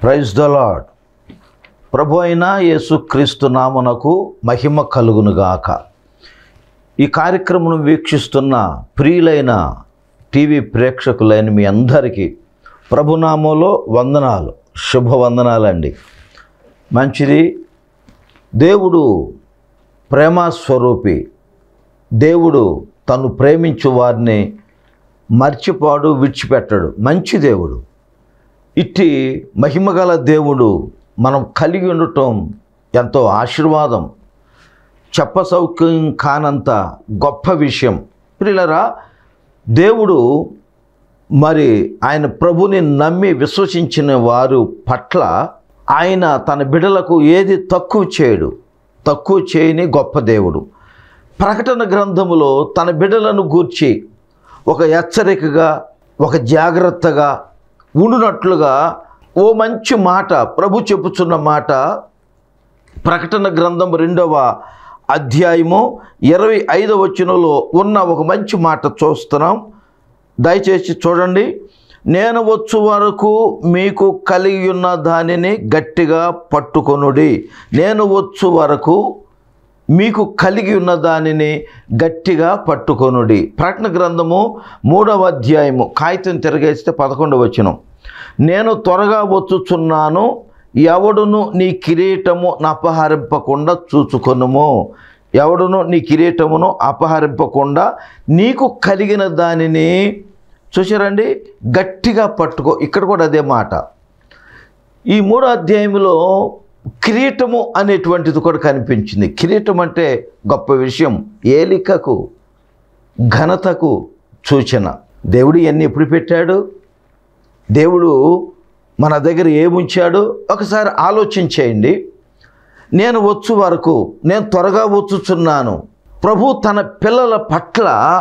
Praise the lord. ప్రభు అయిన యేసుక్రీస్తు నామమునకు మహిమ కలుగునుగాక. ఈ కార్యక్రమం వీక్షిస్తున్న ప్రియులైన టీవీ ప్రేక్షకులైన మీ అందరికీ ప్రభునామంలో వందనాలు, శుభవందనాలండి. మంచిది. దేవుడు ప్రేమస్వరూపి. దేవుడు తను ప్రేమించు వారిని మర్చిపోడు, విడిచిపెట్టడు. మంచి దేవుడు. ఇట్టి మహిమగల దేవుడు మనం కలిగి ఉండటం ఎంతో ఆశీర్వాదం, చెప్పసౌక్యం కానంత గొప్ప విషయం. ప్రియులారా, దేవుడు మరి ఆయన ప్రభుని నమ్మి విశ్వసించిన వారు పట్ల ఆయన తన బిడ్డలకు ఏది తక్కువ చేయడు, తక్కువ చేయని గొప్ప దేవుడు. ప్రకటన గ్రంథములో తన బిడ్డలను గూర్చి ఒక హెచ్చరికగా, ఒక జాగ్రత్తగా ఉండునట్లుగా ఓ మంచి మాట ప్రభు చెప్పుచున్న మాట ప్రకటన గ్రంథం 2వ అధ్యాయము 25వ వచనంలో ఉన్న ఒక మంచి మాట చూస్తున్నాం. దయచేసి చూడండి. నేను వచ్చు వరకు మీకు కలిగి ఉన్న దానిని గట్టిగా పట్టుకొనుడి. నేను వచ్చు వరకు మీకు కలిగి ఉన్న దానిని గట్టిగా పట్టుకొనుడి. ప్రకటన గ్రంథము 3వ అధ్యాయము కాగితం తిరగేస్తే 11వ వచనం. నేను త్వరగా వచ్చుచున్నాను, ఎవడును నీ కిరీటము అపహరింపకుండా చూచుకొనుము. ఎవడును నీ కిరీటమును అపహరింపకుండా నీకు కలిగిన దానిని చూసారండి, గట్టిగా పట్టుకో. ఇక్కడ కూడా అదే మాట. ఈ 3వ అధ్యాయంలో కిరీటము అనేటువంటిది కూడా కనిపించింది. కిరీటం అంటే గొప్ప విషయం, ఏలికకు, ఘనతకు సూచన. దేవుడు ఇవన్నీ ఎప్పుడు పెట్టాడు? దేవుడు మన దగ్గర ఏముంచాడు? ఒకసారి ఆలోచించేయండి. నేను వచ్చు వరకు, నేను త్వరగా వచ్చుచున్నాను. ప్రభు తన పిల్లల పట్ల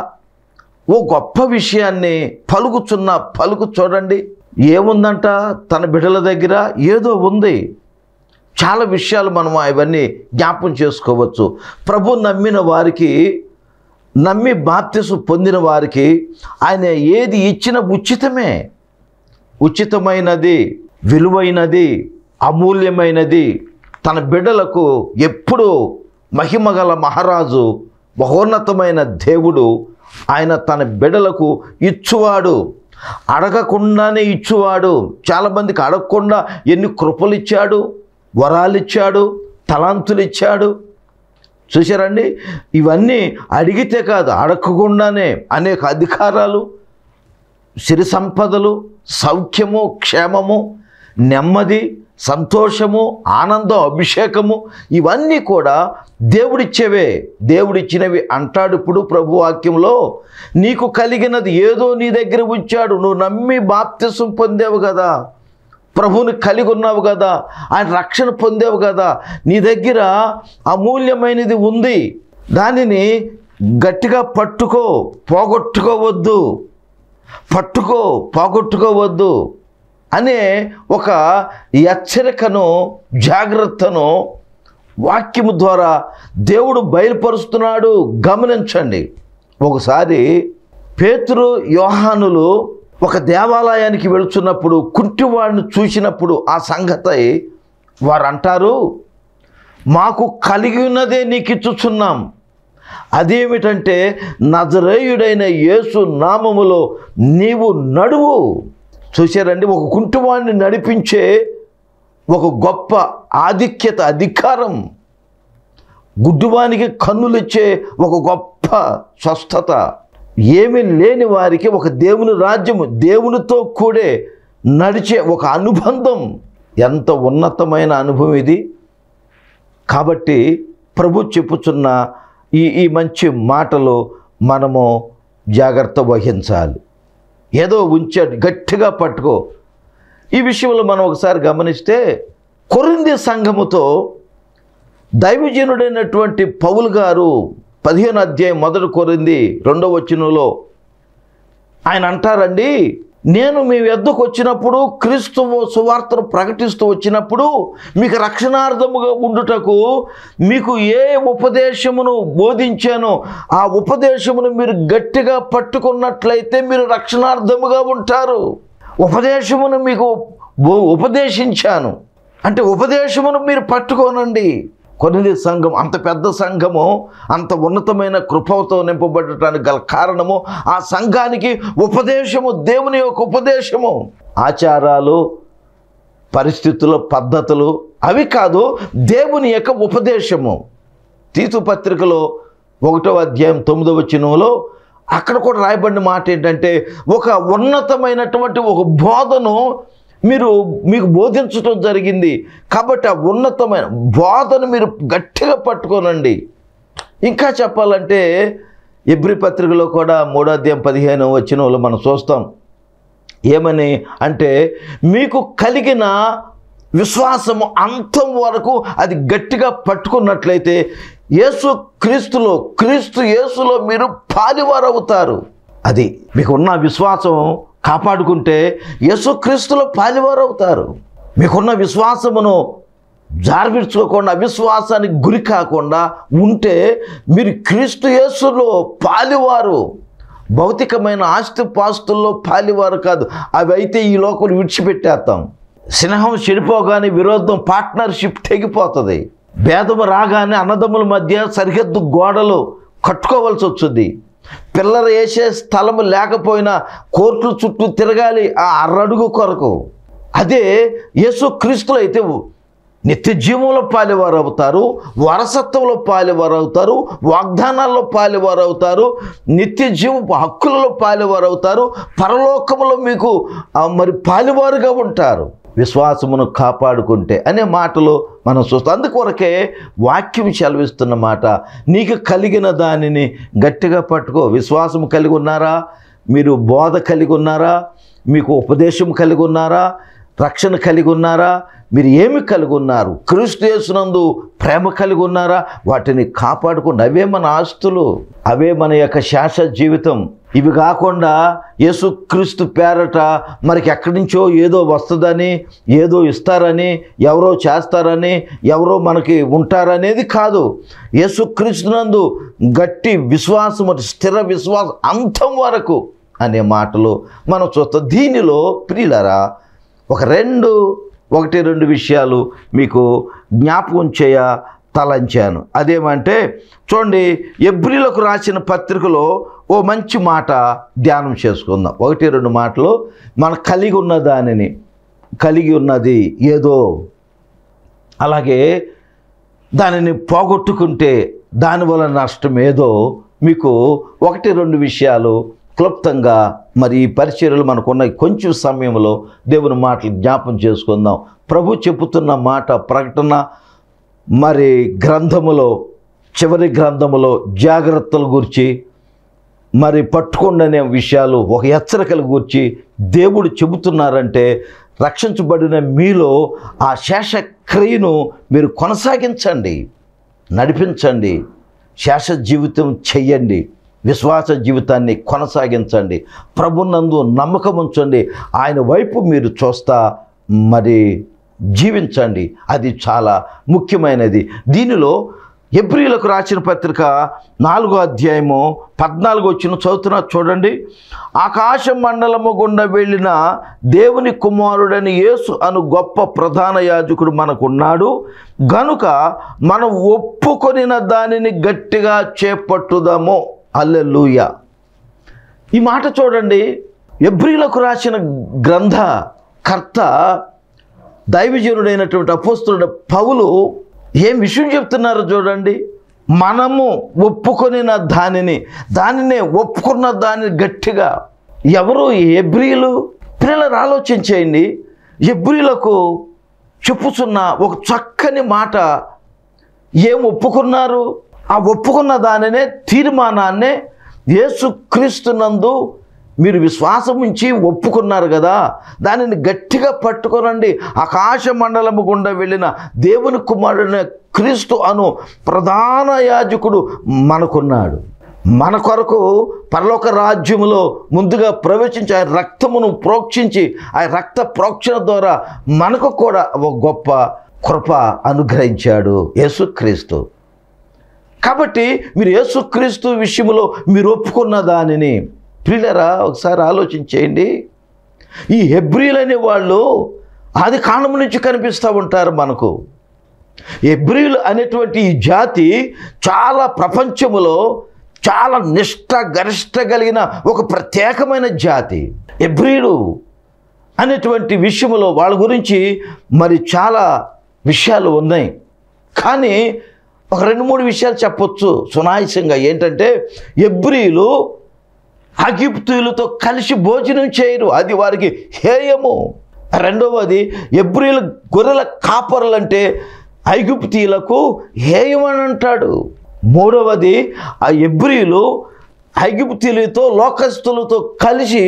ఓ గొప్ప విషయాన్ని పలుకు చూడండి. ఏముందంట తన బిడ్డల దగ్గర? ఏదో ఉంది. చాలా విషయాలు మనం అవన్నీ జ్ఞాపం చేసుకోవచ్చు. ప్రభు నమ్మిన వారికి, నమ్మి బాప్తిసం పొందిన వారికి ఆయన ఏది ఇచ్చిన ఉచితమే. ఉచితమైనది, విలువైనది, అమూల్యమైనది. తన బిడ్డలకు ఎప్పుడూ మహిమగల మహారాజు, మహోన్నతమైన దేవుడు. ఆయన తన బిడ్డలకు ఇచ్చువాడు, అడగకుండానే ఇచ్చువాడు. చాలామందికి అడగకుండా ఎన్ని కృపలు ఇచ్చాడు, వరాలు ఇచ్చాడు, తలాంతులు ఇచ్చాడు. చూశారండి? ఇవన్నీ అడిగితే కాదు, అడగకుండానే అనేక అధికారాలు, సిరి సంపదలు, సౌఖ్యము, క్షేమము, నెమ్మది, సంతోషము, ఆనందం, అభిషేకము, ఇవన్నీ కూడా దేవుడిచ్చేవే. దేవుడిచ్చినవి అంటాడు ఇప్పుడు ప్రభు వాక్యంలో. నీకు కలిగినది ఏదో నీ దగ్గర ఉంచాడు. నువ్వు నమ్మి బాప్తిసం పొందావు కదా, ప్రభువుని కలిగి ఉన్నావు కదా, ఆయన రక్షణ పొందావు కదా, నీ దగ్గర అమూల్యమైనది ఉంది. దానిని గట్టిగా పట్టుకో, పోగొట్టుకోవద్దు. పోగొట్టుకోవద్దు అనే ఒక హెచ్చరికను, జాగ్రత్తను వాక్యము ద్వారా దేవుడు బయలుపరుస్తున్నాడు. గమనించండి. ఒకసారి పేతురు, యోహానులు ఒక దేవాలయానికి వెళుతున్నప్పుడు కుంటివాడిని చూసినప్పుడు ఆ సంగతి వారు అంటారు, మాకు కలిగి ఉన్నదే నీకు ఇచ్చుచున్నాం. అదేమిటంటే నజరేయుడైన యేసు నామములో నీవు నడువు. చూశారండి? ఒక కుంటివాడిని నడిపించే ఒక గొప్ప ఆధిక్యత, అధికారం. గుడ్డివానికి కన్నులిచ్చే ఒక గొప్ప స్వస్థత. ఏమీ లేని వారికి ఒక దేవుని రాజ్యము, దేవునితో కూడే నడిచే ఒక అనుబంధం. ఎంత ఉన్నతమైన అనుభవం ఇది. కాబట్టి ప్రభు చెప్పుచున్న ఈ మంచి మాటలు మనము జాగ్రత్త వహించాలి. ఏదో ఉంచాడు, గట్టిగా పట్టుకో. ఈ విషయంలో మనం ఒకసారి గమనిస్తే కొరింథీ సంఘముతో దైవజనుడైనటువంటి పౌలు గారు 15వ అధ్యాయం 1 కొరింథీ 2వ వచనంలో ఆయన అంటారండి, నేను మీ వద్దకు వచ్చినప్పుడు, క్రీస్తు సువార్తను ప్రకటిస్తూ వచ్చినప్పుడు మీకు రక్షణార్థముగా ఉండుటకు మీకు ఏ ఉపదేశమును బోధించానో ఆ ఉపదేశమును మీరు గట్టిగా పట్టుకున్నట్లయితే మీరు రక్షణార్థముగా ఉంటారు. ఉపదేశమును మీకు ఉపదేశించాను. అంటే ఉపదేశమును మీరు పట్టుకోనండి. కొన్నిది సంఘం, అంత పెద్ద సంఘము, అంత ఉన్నతమైన కృపతో నింపబడటానికి గల కారణము ఆ సంఘానికి ఉపదేశము, దేవుని యొక్క ఉపదేశము. ఆచారాలు, పరిస్థితులు, పద్ధతులు అవి కాదు, దేవుని యొక్క ఉపదేశము. తీతు పత్రికలో 1వ అధ్యాయం 9వ వచనంలో అక్కడ కూడా రాయబడిన మాట ఏంటంటే, ఒక ఉన్నతమైనటువంటి ఒక బోధను మీకు బోధించడం జరిగింది. కాబట్టి ఆ ఉన్నతమైన బోధను మీరు గట్టిగా పట్టుకోనండి. ఇంకా చెప్పాలంటే ఎబ్రీ పత్రికలో కూడా 3వ అధ్యాయం 15వ వచనంలో మనం చూస్తాం. ఏమని అంటే, మీకు కలిగిన విశ్వాసము అంతం వరకు అది గట్టిగా పట్టుకున్నట్లయితే క్రీస్తు యేసులో మీరు పాలివారు అవుతారు. అది మీకున్న విశ్వాసం కాపాడుకుంటే యేసుక్రీస్తులో పాలివారు అవుతారు. మీకున్న విశ్వాసమును జారవిడ్చుకోకుండా, అవిశ్వాసానికి గురి కాకుండా ఉంటే మీరు క్రీస్తు యేసులో పాలివారు. భౌతికమైన ఆస్తిపాస్తుల్లో పాలివారు కాదు. అవి అయితే ఈ లోకం విడిచిపెట్టేస్తాం. స్నేహం చెడిపోగానే విరోధం, పార్ట్నర్షిప్ తెగిపోతుంది. భేదము రాగానే అన్నదమ్ముల మధ్య సరిహద్దు గోడలు కట్టుకోవాల్సి వచ్చింది. పిల్లలు వేసే స్థలము లేకపోయినా కోర్టుల చుట్టూ తిరగాలి ఆ అరడుగు కొరకు. అదే యేసుక్రీస్తులో అయితే నిత్య జీవంలో పాలివారు అవుతారు, వారసత్వంలో పాలివారు అవుతారు, వాగ్దానాల్లో పాలివారు అవుతారు, నిత్య జీవ హక్కులలో పాలివారు అవుతారు, పరలోకములో మీకు మరి పాలివారుగా ఉంటారు. విశ్వాసమును కాపాడుకుంటే అనే మాటలు మనం చూస్తాం. అందుకొరకే వాక్యం సెలవిస్తున్న మాట, నీకు కలిగిన దానిని గట్టిగా పట్టుకో. విశ్వాసం కలిగి ఉన్నారా? మీరు బోధ కలిగి ఉన్నారా? మీకు ఉపదేశం కలిగి ఉన్నారా? రక్షణ కలిగి ఉన్నారా? మీరు ఏమి కలిగి ఉన్నారు? క్రీస్తు యేసునందు ప్రేమ కలిగి ఉన్నారా? వాటిని కాపాడుకోండి. అవే మన ఆస్తులు, అవే మన యొక్క శాశ్వత జీవితం. ఇవి కాకుండా యేసుక్రీస్తు పేరట మనకి ఎక్కడి నుంచో ఏదో వస్తుందని, ఏదో ఇస్తారని, ఎవరో చేస్తారని, ఎవరో మనకి ఉంటారనేది కాదు. యేసుక్రీస్తునందు గట్టి విశ్వాసం, స్థిర విశ్వాసం అంతం వరకు అనే మాటలు మనం చూస్తాం. దీనిలో ప్రియులారా ఒకటి రెండు విషయాలు మీకు జ్ఞాపకం తలంచాను. అదేమంటే చూడండి, ఎబ్రీలకు రాసిన పత్రికలో ఓ మంచి మాట ధ్యానం చేసుకుందాం. 1-2 మాటలు. మనం కలిగి ఉన్నది ఏదో, అలాగే దానిని పోగొట్టుకుంటే దానివల్ల నష్టం ఏదో, మీకు 1-2 విషయాలు క్లుప్తంగా మరి ఈ పరిచర్యలు మనకున్న కొంచెం సమయంలో దేవుని మాటలు జ్ఞాపం చేసుకుందాం. ప్రభు చెబుతున్న మాట ప్రకటన మరి గ్రంథములో, చివరి గ్రంథములో జాగ్రత్తల గురించి, మరి పట్టుకోండనే విషయాలు, ఒక హెచ్చరికల గురించి దేవుడు చెబుతున్నారంటే, రక్షించబడిన మీలో ఆ శేషక్రియను మీరు కొనసాగించండి, నడిపించండి, శేష జీవితం చెయ్యండి, విశ్వాస జీవితాన్ని కొనసాగించండి, ప్రభునందు నమ్మకం ఉంచండి, ఆయన వైపు మీరు చూస్తా మరి జీవించండి. అది చాలా ముఖ్యమైనది. దీనిలో ఎబ్రీలకు రాసిన పత్రిక 4వ అధ్యాయము 14 చదువుతున్నా చూడండి. ఆకాశ మండలము గుండా వెళ్ళిన దేవుని కుమారుడని యేసు అను గొప్ప ప్రధాన యాజకుడు మనకున్నాడు గనుక మనం ఒప్పుకొనిన దానిని గట్టిగా చేపట్టుదాము. హల్లెలూయా. ఈ మాట చూడండి, ఎబ్రీలకు రాసిన గ్రంథకర్త దైవజనుడైనటువంటి అపోస్తలుడు పౌలు ఏం విషయం చెప్తున్నారో చూడండి. మనము ఒప్పుకొనిన దానినే ఒప్పుకున్న దానిని గట్టిగా. ఎవరు ఎబ్రీలు? పిల్లలు ఆలోచించేయండి. ఎబ్రీలకు చెప్పుచున్న ఒక చక్కని మాట ఏం ఒప్పుకున్నారు? ఆ ఒప్పుకున్న దానినే, తీర్మానాన్నే యేసుక్రీస్తునందు మీరు విశ్వాసం ఉంచి ఒప్పుకున్నారు కదా, దానిని గట్టిగా పట్టుకోనండి. ఆకాశ మండలము గుండా వెళ్ళిన దేవుని కుమారుడైన క్రీస్తు అను ప్రధాన యాజకుడు మనకున్నాడు. మన కొరకు పరలోక రాజ్యములో ముందుగా ప్రవేశించి ఆయన రక్తమును ప్రోక్షించి, ఆయన రక్త ప్రోక్షణ ద్వారా మనకు కూడా ఒక గొప్ప కృప అనుగ్రహించాడు యేసుక్రీస్తు. కాబట్టి మీరు యేసుక్రీస్తు విషయంలో మీరు ఒప్పుకున్న దానిని, ప్రియులారా ఒకసారి ఆలోచించేయండి. ఈ హెబ్రీలు అనే వాళ్ళు ఆది కాండం నుంచి కనిపిస్తూ ఉంటారు మనకు. హెబ్రీయులు అనేటువంటి ఈ జాతి చాలా ప్రపంచములో చాలా నిష్ఠ గరిష్ట కలిగిన ఒక ప్రత్యేకమైన జాతి. హెబ్రీయులు అనేటువంటి విషయంలో వాళ్ళ గురించి మరి చాలా విషయాలు ఉన్నాయి. కానీ ఒక 2-3 విషయాలు చెప్పొచ్చు సునాయాసంగా. ఏంటంటే హెబ్రీయులు ఐగుప్తీయులతో కలిసి భోజనం చేయరు, అది వారికి హేయము. రెండవది, హెబ్రీయులు గొర్రెల కాపరులంటే ఐగుప్తీయులకు హేయమని అంటాడు. మూడవది, ఆ హెబ్రీయులు ఐగుప్తీయులతో లోకస్తులతో కలిసి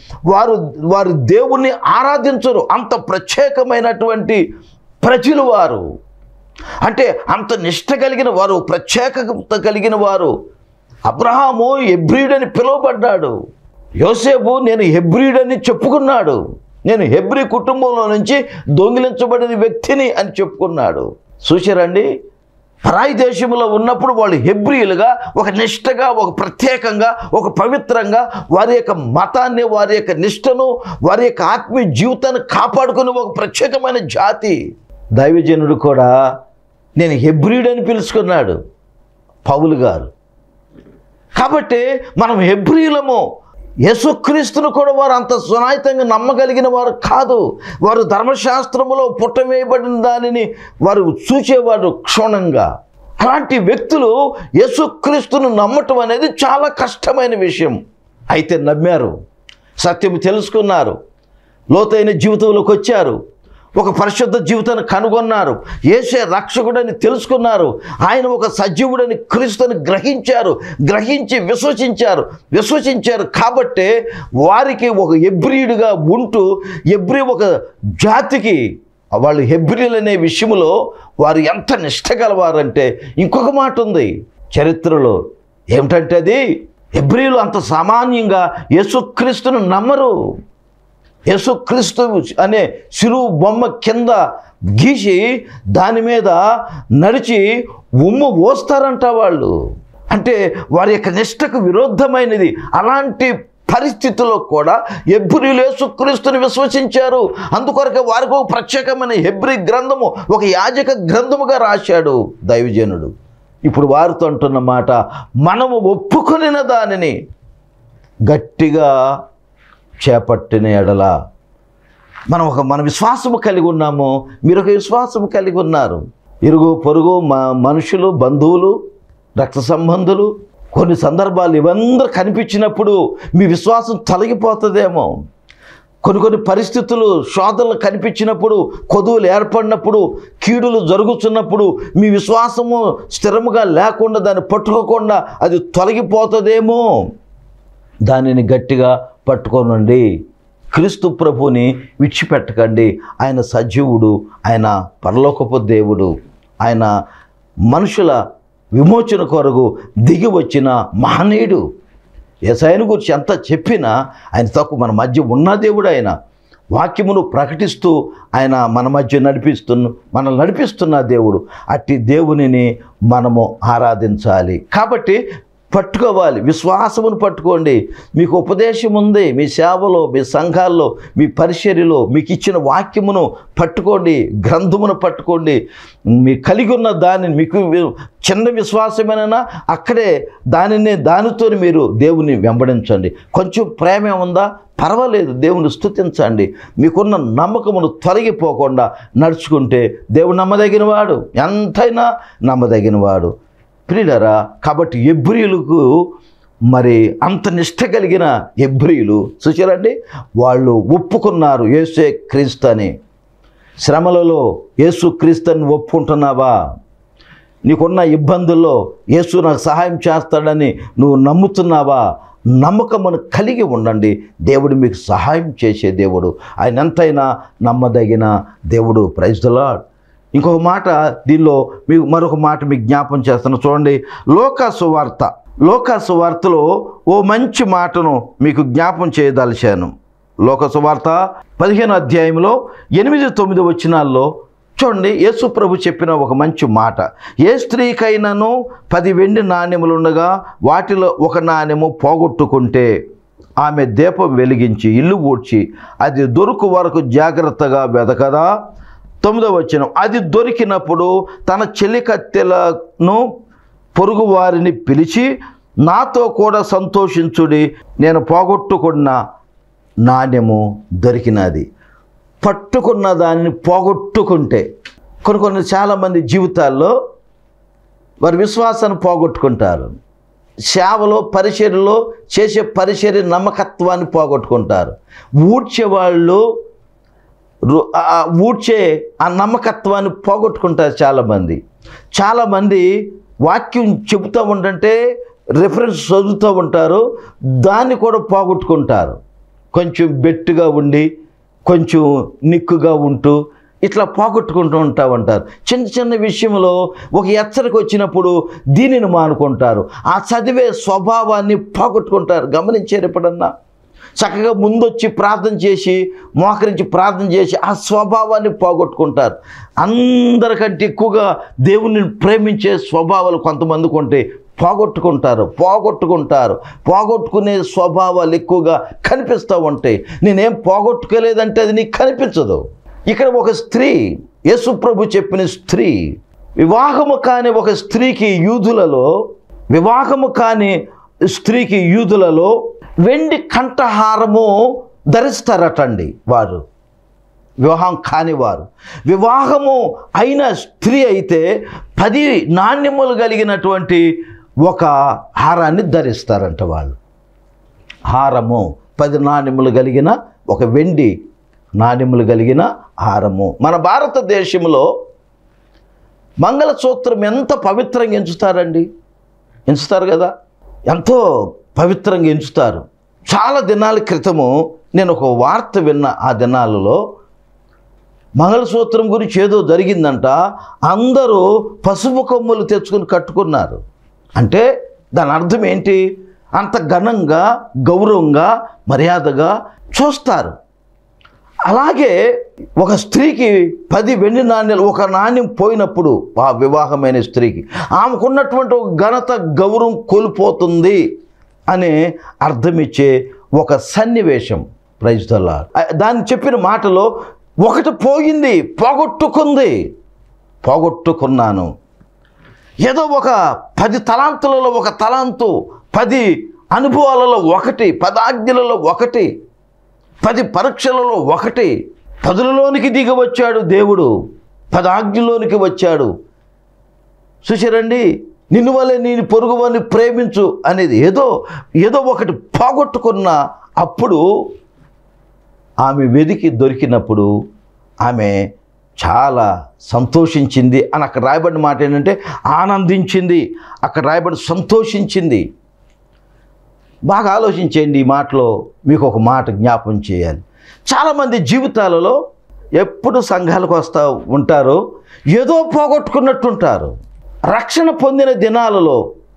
వారు దేవుణ్ణి ఆరాధించరు. అంత ప్రత్యేకమైనటువంటి ప్రజలు వారు. అంటే అంత నిష్ఠ కలిగిన వారు, ప్రత్యేకత కలిగిన వారు. అబ్రహాము హెబ్రీయుడని పిలువబడ్డాడు. యోసేపు నేను హెబ్రీయుడని చెప్పుకున్నాడు. నేను హెబ్రీ కుటుంబంలో నుంచి దొంగిలించబడిన వ్యక్తిని అని చెప్పుకున్నాడు. చూశారండి, పరాయి దేశంలో ఉన్నప్పుడు వాళ్ళు హెబ్రీయులుగా ఒక నిష్ఠగా, ఒక ప్రత్యేకంగా, ఒక పవిత్రంగా వారి యొక్క మతాన్ని, వారి యొక్క నిష్ఠను, వారి యొక్క ఆత్మీయ జీవితాన్ని కాపాడుకునే ఒక ప్రత్యేకమైన జాతి. దైవజనుడు కూడా నేను హెబ్రీయుడని పిలుచుకున్నాడు, పౌలు గారు. కాబట్టి మనం హెబ్రీయులము. యేసుక్రీస్తును కూడా వారు అంత సునాయితంగా నమ్మగలిగిన వారు కాదు. వారు ధర్మశాస్త్రములో పుట్టవేయబడిన దానిని వారు చూచేవారు క్షుణ్ణంగా. అలాంటి వ్యక్తులు యేసుక్రీస్తును నమ్మటం అనేది చాలా కష్టమైన విషయం. అయితే నమ్మారు, సత్యం తెలుసుకున్నారు, లోతైన జీవితంలోకి వచ్చారు, ఒక పరిశుద్ధ జీవితాన్ని కనుగొన్నారు, యేసే రక్షకుడని తెలుసుకున్నారు, ఆయన ఒక సజీవుడని క్రీస్తుని గ్రహించి విశ్వసించారు. కాబట్టే వారికి ఒక హెబ్రీయుడిగా ఉంటూ ఒక జాతికి వాళ్ళు హెబ్రీయులు అనే విషయంలో వారు ఎంత నిష్ఠ గలవారంటే, ఇంకొక మాట ఉంది చరిత్రలో. ఏమిటంటే అది హెబ్రీయులు అంత సామాన్యంగా యేసుక్రీస్తును నమ్మరు. యేసుక్రీస్తు అనే శిలువ బొమ్మ కింద గీసి దాని మీద నడిచి ఉమ్ము పోస్తారంట వాళ్ళు. అంటే వారి యొక్క నిష్ఠకు విరుద్ధమైనది. అలాంటి పరిస్థితుల్లో కూడా హెబ్రీయులు యేసుక్రీస్తుని విశ్వసించారు. అందుకొరకే వారికి ఒక ప్రత్యేకమైన హెబ్రీ గ్రంథము, ఒక యాజక గ్రంథముగా రాశాడు దైవజనుడు. ఇప్పుడు వారితో అంటున్న మాట, మనము ఒప్పుకొనిన దానిని గట్టిగా చేపట్టిన ఎడల మన విశ్వాసము కలిగి ఉన్నాము. మీరు ఒక విశ్వాసము కలిగి ఉన్నారు. ఇరుగు పొరుగు మనుషులు, బంధువులు, రక్త సంబంధులు, కొన్ని సందర్భాలు ఇవందరూ కనిపించినప్పుడు మీ విశ్వాసం తొలగిపోతుందేమో. కొన్ని పరిస్థితులు, శోధనలు కనిపించినప్పుడు, కొదువులు ఏర్పడినప్పుడు, కీడులు జరుగుతున్నప్పుడు మీ విశ్వాసము స్థిరముగా లేకుండా, దాన్ని పట్టుకోకుండా అది తొలగిపోతుందేమో. దానిని గట్టిగా పట్టుకోనండి. క్రీస్తు ప్రభుని విడిచిపెట్టకండి. ఆయన సజీవుడు, ఆయన పరలోకపు దేవుడు, ఆయన మనుషుల విమోచన కొరకు దిగి వచ్చిన మహనీయుడు. యేసయ్యను గురించి ఎంత చెప్పినా ఆయన తక్కువ. మన మధ్య ఉన్న దేవుడు ఆయన. వాక్యమును ప్రకటిస్తూ ఆయన మన మధ్య మనల్ని నడిపిస్తున్న దేవుడు. అట్టి దేవునిని మనము ఆరాధించాలి. కాబట్టి పట్టుకోవాలి, విశ్వాసమును పట్టుకోండి. మీకు ఉపదేశం ఉంది, మీ సేవలో, మీ సంఘాల్లో, మీ పరిచర్యలో మీకు ఇచ్చిన వాక్యమును పట్టుకోండి, గ్రంథమును పట్టుకోండి. మీ కలిగి ఉన్న దానిని, మీకు చిన్న విశ్వాసమేనా అక్కడే దానితో మీరు దేవుని వెంబడించండి. కొంచెం ప్రేమ ఉందా, పర్వాలేదు, దేవుని స్తుతించండి. మీకున్న నమ్మకమును తొలగిపోకుండా నడుచుకుంటే దేవుడు నమ్మదగినవాడు, ఎంతైనా నమ్మదగినవాడు. ప్రియులారా, కాబట్టి హెబ్రీయులకు మరి అంత నిష్ఠ కలిగిన హెబ్రీయులు చూసారండి, వాళ్ళు ఒప్పుకున్నారు యేసే క్రీస్తు అని. శ్రమలలో యేసు క్రీస్తుని ఒప్పుకుంటున్నావా? నీకున్న ఇబ్బందుల్లో యేసు నాకు సహాయం చేస్తాడని నువ్వు నమ్ముతున్నావా? నమ్మకమును కలిగి ఉండండి. దేవుడు మీకు సహాయం చేసే దేవుడు, ఆయన ఎంతైనా నమ్మదగిన దేవుడు. Praise the Lord. ఇంకొక మాట దీనిలో మరొక మాట మీకు జ్ఞాపం చేస్తాను. చూడండి, లోకా సువార్తలో ఓ మంచి మాటను మీకు జ్ఞాపం చేయదలిచాను. లోకా సువార్త 15వ అధ్యాయంలో 8-9 వచనాల్లో చూడండి, యేసు ప్రభు చెప్పిన ఒక మంచి మాట. ఏ స్త్రీకైనాను 10 వెండి నాణ్యములుండగా వాటిలో ఒక నాణ్యము పోగొట్టుకుంటే ఆమె దీపం వెలిగించి ఇల్లు ఊడ్చి అది దొరుకు వరకు జాగ్రత్తగా వెదకదా. 9వ వచనం, అది దొరికినప్పుడు తన చెలికత్తెలను పొరుగు వారిని పిలిచి నాతో కూడా సంతోషించుడి, నేను పోగొట్టుకున్న నాణ్యము దొరికినది. పట్టుకున్న దాన్ని పోగొట్టుకుంటే కొన్ని చాలామంది జీవితాల్లో వారి విశ్వాసాన్ని పోగొట్టుకుంటారు. సేవలో పరిచర్యలో చేసే పరిచర్య నమ్మకత్వాన్ని పోగొట్టుకుంటారు. ఊడ్చేవాళ్ళు ఊడ్చే ఆ నమ్మకత్వాన్ని పోగొట్టుకుంటారు. చాలామంది వాక్యం చెబుతూ ఉంటుంటే రెఫరెన్స్ చదువుతూ ఉంటారు, దాన్ని కూడా పోగొట్టుకుంటారు. కొంచెం బెట్టుగా ఉండి కొంచెం నిక్కుగా ఉంటూ ఇట్లా పోగొట్టుకుంటూ ఉంటారు. చిన్న విషయంలో ఒక హెచ్చరిక వచ్చినప్పుడు దీనిని మానుకుంటారు. ఆ చదివే స్వభావాన్ని పోగొట్టుకుంటారు. గమనించారు ఎప్పుడన్నా? చక్కగా ముందొచ్చి ప్రార్థన చేసి మోకరించి ప్రార్థన చేసి ఆ స్వభావాన్ని పోగొట్టుకుంటారు. అందరికంటే ఎక్కువగా దేవుణ్ణి ప్రేమించే స్వభావాలు కొంతమందికి ఉంటే పోగొట్టుకుంటారు. పోగొట్టుకునే స్వభావాలు ఎక్కువగా కనిపిస్తూ ఉంటాయి. నేనేం పోగొట్టుకోలేదంటే అది నీకు కనిపించదు. ఇక్కడ ఒక స్త్రీ, యేసుప్రభు చెప్పిన స్త్రీ, వివాహము కాని ఒక స్త్రీకి యూదులలో వెండి కంఠహారము ధరిస్తారటండి. వారు వివాహం కాని వారు, వివాహము అయిన స్త్రీ అయితే 10 నాణ్యములు కలిగినటువంటి ఒక హారాన్ని ధరిస్తారంట. వాళ్ళు హారము 10 నాణ్యములు కలిగిన ఒక వెండి నాణ్యములు కలిగిన హారము. మన భారతదేశంలో మంగళసూత్రం ఎంత పవిత్రంగా ఎంచుతారు కదా, ఎంతో పవిత్రంగా ఎంచుతారు. చాలా దినాల క్రితము నేను ఒక వార్త విన్న. ఆ దినాలలో మంగళసూత్రం గురించి ఏదో జరిగిందంట. అందరూ పసుపు కొమ్ములు తెచ్చుకొని కట్టుకున్నారు. అంటే దాని అర్థం ఏంటి? అంత ఘనంగా, గౌరవంగా, మర్యాదగా చూస్తారు. అలాగే ఒక స్త్రీకి 10 వెండి నాణ్యాలు, ఒక నాణ్యం పోయినప్పుడు ఆ వివాహమైన స్త్రీకి ఆమెకున్నటువంటి ఒక ఘనత, గౌరవం కోల్పోతుంది అనే అర్థమిచ్చే ఒక సన్నివేశం. Praise the Lord. దాన్ని చెప్పిన మాటలో ఒకటి పోయింది, పోగొట్టుకున్నాను. ఏదో ఒక 10 తలాంతులలో ఒక తలాంతు, 10 అనుభవాలలో ఒకటి, 10 ఆజ్ఞలలో ఒకటి, 10 పరీక్షలలో ఒకటి. 10లోనికి దిగి వచ్చాడు దేవుడు, 10 ఆజ్ఞలోనికి వచ్చాడు. చూసారండి, నిన్ను వలె నీ పొరుగువాన్ని ప్రేమించు అనేది ఏదో ఒకటి పోగొట్టుకున్న అప్పుడు ఆమె వెదికి దొరికినప్పుడు ఆమె చాలా సంతోషించింది అని అక్కడ రాయబడిన మాట ఏంటంటే ఆనందించింది. అక్కడ రాయబడి సంతోషించింది. బాగా ఆలోచించండి. ఈ మాటలో మీకు ఒక మాట జ్ఞాపం చేయాలి. చాలామంది జీవితాలలో ఎప్పుడు సంఘాలకు వస్తూ ఉంటారో ఏదో పోగొట్టుకున్నట్టుంటారు. రక్షణ పొందిన దినాలలో,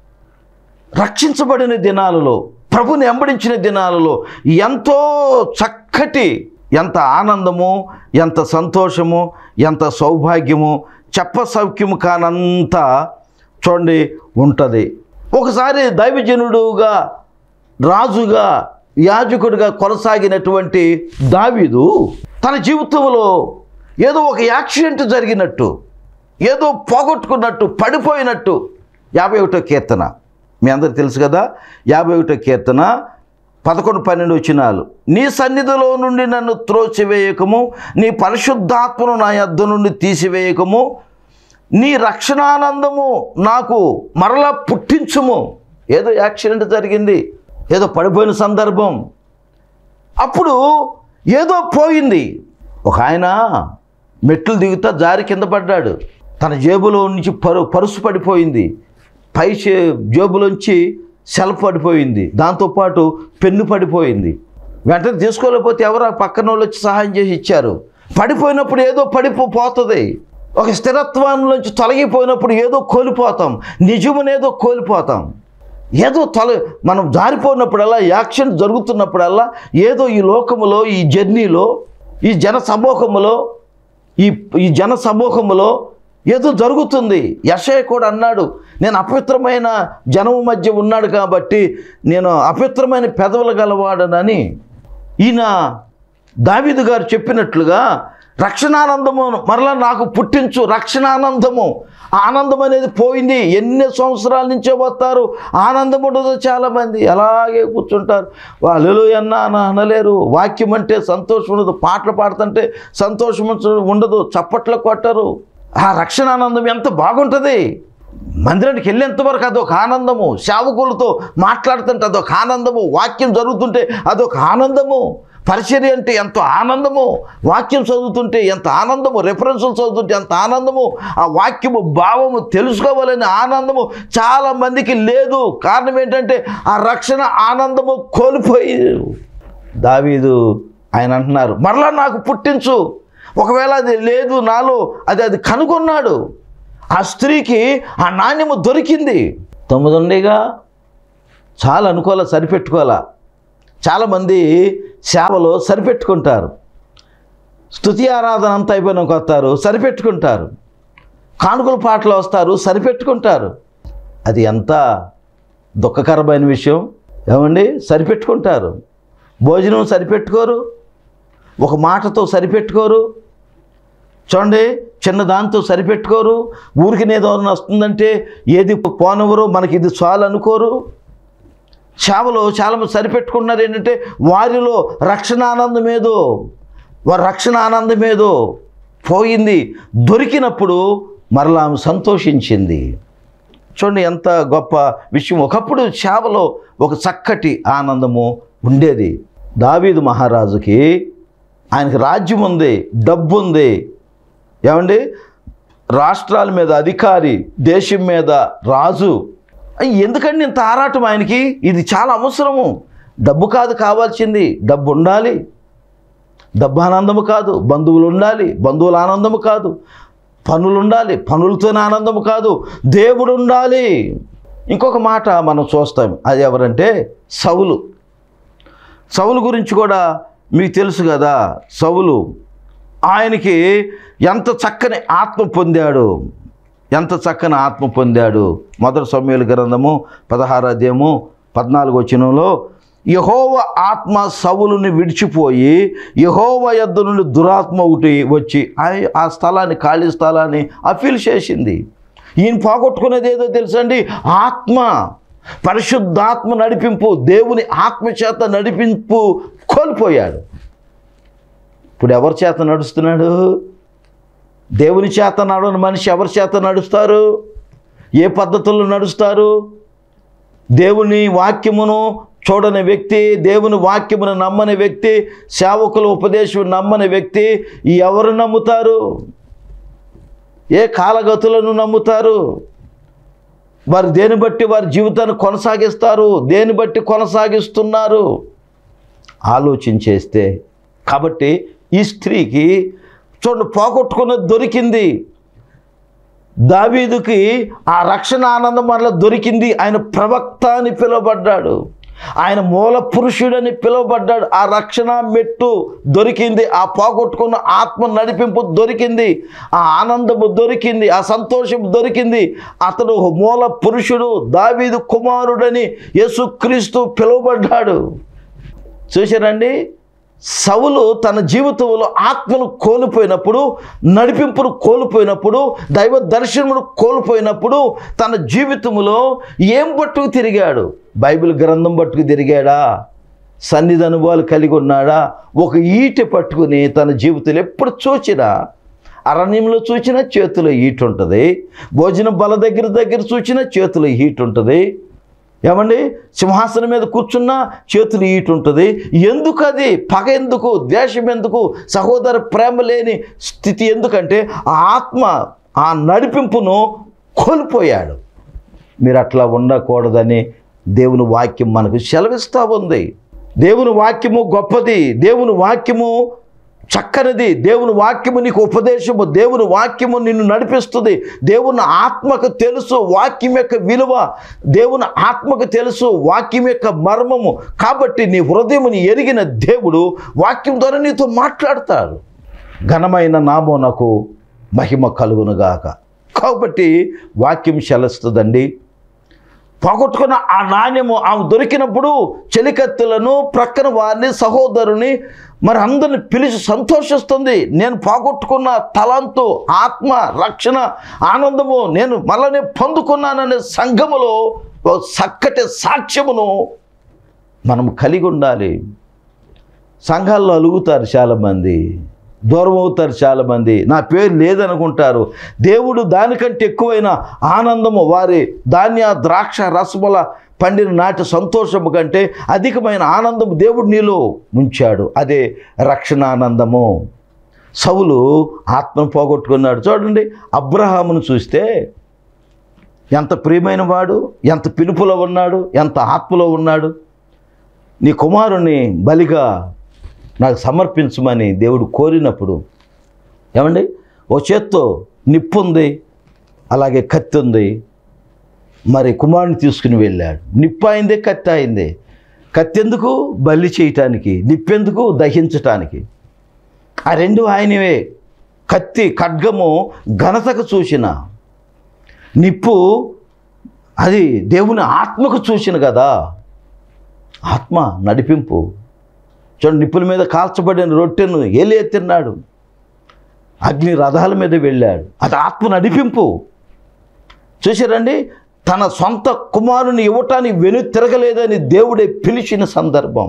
రక్షించబడిన దినాలలో, ప్రభుని వెంబడించిన దినాలలో ఎంతో చక్కటి, ఎంత ఆనందము, ఎంత సంతోషము, ఎంత సౌభాగ్యము, సౌఖ్యము కానంత చూడండి ఉంటుంది. ఒకసారి దైవజనుడుగా, రాజుగా, యాజకుడిగా కొనసాగినటువంటి దావీదు తన జీవితంలో ఏదో ఒక యాక్సిడెంట్ జరిగినట్టు, ఏదో పోగొట్టుకున్నట్టు, పడిపోయినట్టు. 51వ కీర్తన మీ అందరికి తెలుసు కదా. 51వ కీర్తన 11-12 వచనాలు. నీ సన్నిధిలో నుండి నన్ను త్రోసివేయకము, నీ పరిశుద్ధాత్మను నా యొద్ద నుండి తీసివేయకము, నీ రక్షణానందము నాకు మరలా పుట్టించుము. ఏదో యాక్సిడెంట్ జరిగింది, ఏదో పడిపోయిన సందర్భం, అప్పుడు ఏదో పోయింది. ఒక ఆయన మెట్లు దిగుతా జారి కింద పడ్డాడు. తన జేబులో నుంచి పరుసు పడిపోయింది, పై జేబులోంచి సెల్ఫ్ పడిపోయింది, దాంతోపాటు పెన్ను పడిపోయింది. వెంటనే తీసుకోలేకపోతే ఎవరో పక్కన వాళ్ళు వచ్చి సహాయం చేసి ఇచ్చారు. పడిపోయినప్పుడు ఏదో పడిపోతుంది. ఒక స్థిరత్వంలోంచి తొలగిపోయినప్పుడు ఏదో కోల్పోతాం, నిజమనేదో కోల్పోతాం. ఏదో మనం జారిపోయినప్పుడల్లా, యాక్సిడెంట్ జరుగుతున్నప్పుడల్లా ఏదో ఈ లోకములో, ఈ జర్నీలో, ఈ జన సమూహములో ఏదో జరుగుతుంది. యెషయా కూడా అన్నాడు, నేను అపవిత్రమైన జనము మధ్య ఉన్నాడు కాబట్టి నేను అపవిత్రమైన పెదవులు గలవాడనని. ఈయన దావీదు గారు చెప్పినట్లుగా రక్షణానందము మరలా నాకు పుట్టించు. రక్షణానందము, ఆనందం అనేది పోయింది. ఎన్ని సంవత్సరాల నుంచే వస్తారు, ఆనందం ఉండదు. చాలామంది అలాగే కూర్చుంటారు. హల్లెలూయా అన్న అనలేరు. వాక్యం అంటే సంతోషం ఉండదు, పాటలు పాడుతుంటే సంతోషం ఉండదు, చప్పట్లు కొట్టరు. ఆ రక్షణానందం ఎంత బాగుంటుంది. మందిరానికి వెళ్ళేంతవరకు అదొక ఆనందము, సేవకులతో మాట్లాడుతుంటే అదొక ఆనందము, వాక్యం జరుగుతుంటే అదొక ఆనందము, పరిచర్య అంటే ఎంతో ఆనందము, వాక్యం చదువుతుంటే ఎంత ఆనందము, రెఫరెన్సులు చదువుతుంటే ఎంత ఆనందము, ఆ వాక్యము భావము తెలుసుకోవాలనే ఆనందము చాలామందికి లేదు. కారణం ఏంటంటే ఆ రక్షణ ఆనందము కోల్పోయారు. దావీదు ఆయన అంటున్నారు, మరలా నాకు పుట్టించు. ఒకవేళ అది లేదు నాలో, అది కనుగొన్నాడు. ఆ స్త్రీకి ఆ నాణ్యము దొరికింది. 9 ఉండేగా, చాలా అనుకోవాలా, సరిపెట్టుకోవాలా. చాలామంది సేవలో సరిపెట్టుకుంటారు. స్తుతి ఆరాధన అంతా అయిపోయినాక వస్తారు, సరిపెట్టుకుంటారు. కానుకల పాటలు వస్తారు, సరిపెట్టుకుంటారు. అది ఎంత దుఃఖకరమైన విషయం ఏమండి. సరిపెట్టుకుంటారు. భోజనం సరిపెట్టుకోరు, ఒక మాటతో సరిపెట్టుకోరు. చూడండి, చిన్న దాంతో సరిపెట్టుకోరు. ఊరికి ఏదైనా వస్తుందంటే ఏది పోనవరు, మనకి ఇది చాలు అనుకోరు. సేవలో చాలామంది సరిపెట్టుకున్నారు. ఏంటంటే వారిలో రక్షణ ఆనందం ఏదో పోయింది. దొరికినప్పుడు మరలా ఆమె సంతోషించింది. చూడండి ఎంత గొప్ప విషయం. ఒకప్పుడు సేవలో ఒక చక్కటి ఆనందము ఉండేది. దావీదు మహారాజుకి, ఆయనకి రాజ్యం ఉంది, డబ్బు ఉంది, ఏమండి, రాష్ట్రాల మీద అధికారి, దేశం మీద రాజు. ఎందుకండి ఇంత ఆరాటం ఆయనకి? ఇది చాలా అవసరము. డబ్బు కాదు కావాల్సింది, డబ్బు ఉండాలి. డబ్బు ఆనందము కాదు, బంధువులు ఉండాలి, బంధువుల ఆనందము కాదు, పనులు ఉండాలి, పనులతోనే ఆనందము కాదు, దేవుడు ఉండాలి. ఇంకొక మాట మనం చూస్తాం, అది ఎవరంటే సౌలు గురించి కూడా మీకు తెలుసు కదా. సౌలు ఆయనకి ఎంత చక్కని ఆత్మ పొందాడు. మొదటి సమూయేలు గ్రంథము 16వ అధ్యాయము 14వ వచనంలో, యెహోవా ఆత్మ సౌలుని విడిచిపోయి యెహోవా యొద్ద నుండి దురాత్మ ఒకటి వచ్చి ఆ స్థలాన్ని, ఖాళీ స్థలాన్ని అఫీల్ చేసింది. ఈయన పోగొట్టుకునేది ఏదో తెలుసండి, ఆత్మ, పరిశుద్ధాత్మ నడిపింపు, దేవుని ఆత్మ చేత నడిపింపు కోల్పోయాడు. ఇప్పుడు ఎవరి చేత నడుస్తున్నాడు? దేవుని చేత నడవని మనిషి ఎవరి చేత నడుస్తారు? ఏ పద్ధతుల్లో నడుస్తారు? దేవుని వాక్యమును చూడని వ్యక్తి, దేవుని వాక్యమును నమ్మని వ్యక్తి, సేవకుల ఉపదేశం నమ్మని వ్యక్తి ఎవరు నమ్ముతారు? ఏ కాలగతులను నమ్ముతారు? వారు దేని బట్టి వారి జీవితాన్ని కొనసాగిస్తారు? దేని బట్టి కొనసాగిస్తున్నారు? ఆలోచించేస్తే. కాబట్టి ఈ స్త్రీకి చూడండి, పోగొట్టుకున్నది దొరికింది. దావీదుకి ఆ రక్షణ ఆనందం వల్ల దొరికింది. ఆయన ప్రవక్త అని పిలువబడ్డాడు, ఆయన మూల పురుషుడని పిలువబడ్డాడు. ఆ రక్షణ మెట్టు దొరికింది, ఆ పోగొట్టుకున్న ఆత్మ నడిపింపు దొరికింది, ఆ ఆనందము దొరికింది, ఆ సంతోషం దొరికింది. అతడు మూల పురుషుడు, దావీదు కుమారుడని యేసుక్రీస్తు పిలువబడ్డాడు. చూశారండి, సౌలు తన జీవితంలో ఆత్మను కోల్పోయినప్పుడు, నడిపింపును కోల్పోయినప్పుడు, దైవ దర్శనమును కోల్పోయినప్పుడు తన జీవితంలో ఏం పట్టుకు తిరిగాడు? బైబిల్ గ్రంథం పట్టుకు తిరిగాడా? సన్నిధి అనుభవాలు కలిగి ఉన్నాడా? ఒక ఈటె పట్టుకుని తన జీవితంలో ఎప్పుడు చూచినా, అరణ్యంలో చూచినా చేతిలో ఈట ఉంటుంది, భోజనం బల దగ్గర చూచినా చేతిలో ఈట ఉంటుంది, ఏమండి, సింహాసనం మీద కూర్చున్నా చేతులు ఈటు ఉంటుంది. ఎందుకు? అది పగ ఎందుకు? ద్వేషం ఎందుకు? సహోదర ప్రేమ లేని స్థితి ఎందుకంటే ఆ ఆత్మ, ఆ నడిపింపును కోల్పోయాడు. మీరు అట్లా ఉండకూడదని దేవుని వాక్యం మనకు సెలవిస్తూ ఉంది. దేవుని వాక్యము గొప్పది, దేవుని వాక్యము చక్కనిది, దేవుని వాక్యము నీకు ఉపదేశము, దేవుని వాక్యము నిన్ను నడిపిస్తుంది. దేవుని ఆత్మకు తెలుసు వాక్యం యొక్క విలువ, దేవుని ఆత్మకు తెలుసు వాక్యం యొక్క మర్మము. కాబట్టి నీ హృదయముని ఎరిగిన దేవుడు వాక్యం ద్వారా నీతో మాట్లాడతాడు. ఘనమైన నామమునకు మహిమ కలుగునుగాక. కాబట్టి వాక్యం సెలవుస్తుందండి. పోగొట్టుకున్న ఆ నాణ్యము ఆమె దొరికినప్పుడు చెలికత్తెలను, ప్రక్కన వారిని, సహోదరుని, మరి అందరిని పిలిచి సంతోషిస్తుంది. నేను పోగొట్టుకున్న తలంతు, ఆత్మ, రక్షణ, ఆనందము నేను మళ్ళీ పొందుకున్నాననే సంఘములో చక్కటి సాక్ష్యమును మనం కలిగి ఉండాలి. సంఘాల్లో అలుగుతారు చాలామంది, దూరం అవుతారు చాలామంది, నా పేరు లేదనుకుంటారు. దేవుడు దానికంటే ఎక్కువైన ఆనందము, వారి ధాన్య ద్రాక్ష రసముల పండిన నాటి సంతోషము కంటే అధికమైన ఆనందము దేవుడు నీలో ఉంచాడు. అదే రక్షణ ఆనందము. సౌలు ఆత్మను పోగొట్టుకున్నాడు. చూడండి, అబ్రహామును చూస్తే ఎంత ప్రియమైన వాడు, ఎంత పిలుపులో ఉన్నాడు, ఎంత ఆత్మలో ఉన్నాడు. నీ కుమారుని బలిగా నాకు సమర్పించమని దేవుడు కోరినప్పుడు ఏమండి, ఓ చేత్తో నిప్పు ఉంది, అలాగే కత్తి ఉంది. మరి కుమారుని తీసుకుని వెళ్ళాడు. నిప్పు అయిందే, కత్తి అయిందే. కత్తి ఎందుకు? బలి చేయటానికి. నిప్పెందుకు? దహించటానికి. ఆ రెండు ఆయనవే. కత్తి ఖడ్గము ఘనతకు సూచన, నిప్పు అది దేవుని ఆత్మకు సూచన కదా. ఆత్మ నడిపింపు. చూడండి, నిప్పుల మీద కాల్చబడిన రొట్టెను ఏలియా తిన్నాడు, అగ్ని రథాల మీద వెళ్ళాడు. అది ఆత్మ నడిపింపు. చూసారండి, తన సొంత కుమారుని ఇవ్వటానికి వెను తిరగలేదని దేవుడే పిలిచిన సందర్భం.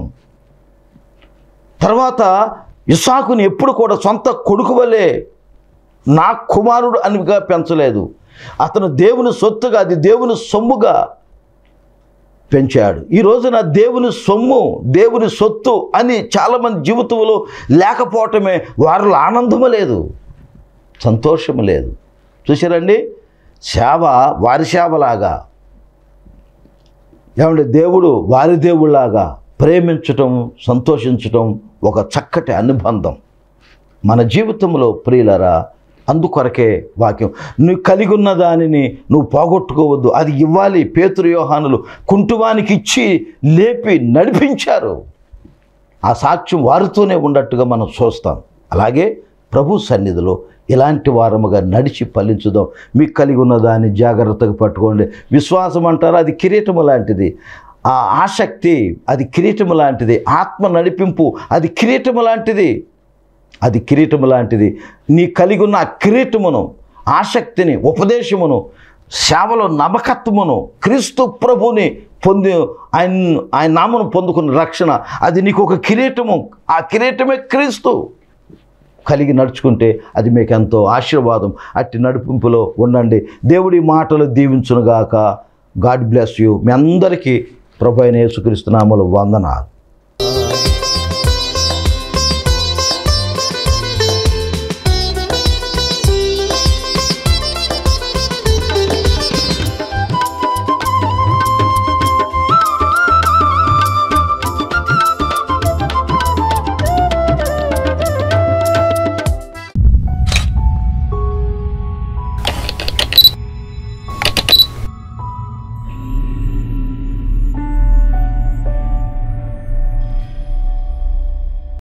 తర్వాత ఇస్సాకుని ఎప్పుడు కూడా సొంత కొడుకు వలె నా కుమారుడు అనిగా పెంచలేదు. అతను దేవుని సొత్తుగా, అది దేవుని సొమ్ముగా పెంచాడు. ఈ రోజున దేవుని సొమ్ము, దేవుని సొత్తు అని చాలామంది జీవితంలో లేకపోవటమే వారిలో ఆనందము లేదు, సంతోషము లేదు. చూసారండి, సేవ వారి సేవలాగా, ఏమంటే దేవుడు వారి దేవుళ్ళలాగా ప్రేమించటం, సంతోషించటం ఒక చక్కటి అనుబంధం మన జీవితంలో. ప్రియులరా, అందుకొరకే వాక్యం, నువ్వు కలిగి ఉన్న దానిని నువ్వు పోగొట్టుకోవద్దు, అది ఇవ్వాలి. పేతురు యోహానులు కుంటువానికి ఇచ్చి లేపి నడిపించారు. ఆ సాక్ష్యం వారితోనే ఉన్నట్టుగా మనం చూస్తాం. అలాగే ప్రభు సన్నిధిలో ఇలాంటి వారముగా నడిచి ఫలించుదాం. మీకు కలిగి ఉన్న దాన్ని జాగ్రత్తగా పట్టుకోండి. విశ్వాసం అంటారా, అది కిరీటము లాంటిది. ఆ ఆసక్తి అది కిరీటము లాంటిది. ఆత్మ నడిపింపు అది కిరీటము లాంటిది. అది కిరీటము లాంటిది. నీ కలిగి ఉన్న ఆ కిరీటమును, ఆసక్తిని, ఉపదేశమును, సేవలో నమ్మకత్వమును, క్రీస్తు ప్రభుని పొంది ఆయన నామను పొందుకున్న రక్షణ, అది నీకు ఒక కిరీటము. ఆ కిరీటమే క్రీస్తు. కలిగి నడుచుకుంటే అది మీకు ఎంతో ఆశీర్వాదం. అట్టి నడిపింపులో ఉండండి. దేవుడి మాటలు దీవించునుగాక. God bless you. మీ అందరికీ ప్రభు అయిన యేసుక్రీస్తు నామములో వందనాలు.